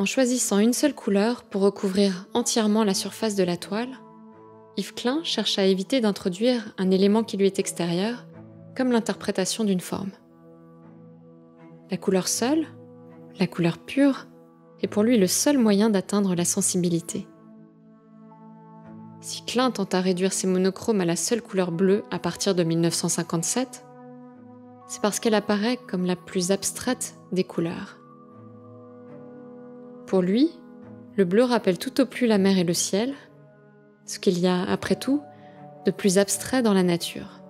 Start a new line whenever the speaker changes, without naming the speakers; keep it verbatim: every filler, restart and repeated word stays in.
En choisissant une seule couleur pour recouvrir entièrement la surface de la toile, Yves Klein cherche à éviter d'introduire un élément qui lui est extérieur, comme l'interprétation d'une forme. La couleur seule, la couleur pure, est pour lui le seul moyen d'atteindre la sensibilité. Si Klein tente à réduire ses monochromes à la seule couleur bleue à partir de mille neuf cent cinquante-sept, c'est parce qu'elle apparaît comme la plus abstraite des couleurs. Pour lui, le bleu rappelle tout au plus la mer et le ciel, ce qu'il y a, après tout, de plus abstrait dans la nature.